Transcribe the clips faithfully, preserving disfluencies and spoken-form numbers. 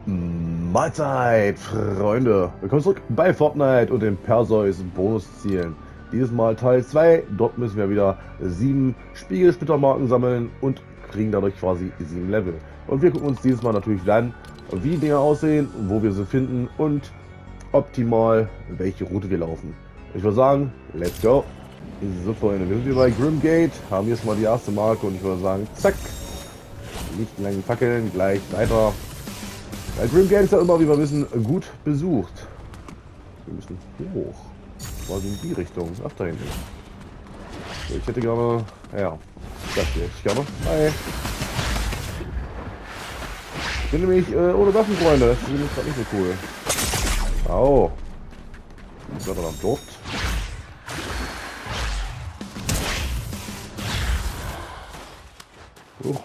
Mahlzeit, Freunde! Willkommen zurück bei Fortnite und den Perseus Bonuszielen. Dieses Mal Teil zwei. Dort müssen wir wieder sieben Spiegelsplittermarken sammeln und kriegen dadurch quasi sieben Level. Und wir gucken uns dieses Mal natürlich an, wie die Dinger aussehen, wo wir sie finden und optimal welche Route wir laufen. Ich würde sagen, let's go! So, Freunde, wir sind hier bei Grimgate, haben hier schon mal die erste Marke und ich würde sagen, zack! Nicht lange fackeln, gleich weiter. Bei Grimgate ist ja immer, wie wir wissen, gut besucht. Wir müssen hoch. Quasi in die Richtung. Ach, da hinten. So, ich hätte gerne... Ja, das hier hätte ich gerne. Hi. Ich bin nämlich äh, ohne Waffen, Freunde. Das ist nämlich gerade nicht so cool. Au. Wie ist er dann dort? Oh.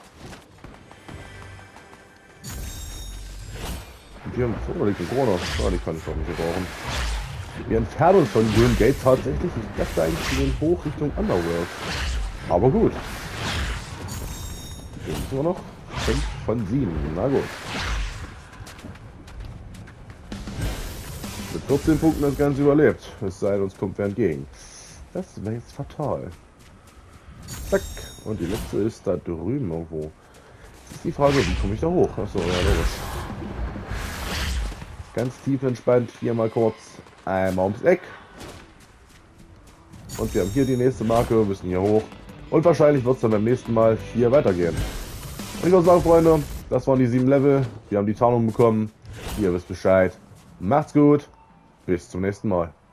Wir haben oh, liegt ein Corona. Oh, die kann ich doch nicht gebrauchen. Wir entfernen uns von Grimgate tatsächlich. Ich dachte eigentlich in hoch Richtung Underworld. Aber gut. Hier müssen wir noch. fünf von sieben. Na gut. Mit vierzehn Punkten das Ganze überlebt. Es sei denn, uns kommt wer entgegen. Das wäre jetzt fatal. Zack. Und die letzte ist da drüben irgendwo. Jetzt ist die Frage, wie komme ich da hoch? Achso, ja, logisch. Ganz tief entspannt, hier mal kurz einmal ums Eck. Und wir haben hier die nächste Marke, wir müssen hier hoch. Und wahrscheinlich wird es dann beim nächsten Mal hier weitergehen. Und ich würde sagen, Freunde, das waren die sieben Level. Wir haben die Tarnung bekommen. Ihr wisst Bescheid. Macht's gut. Bis zum nächsten Mal.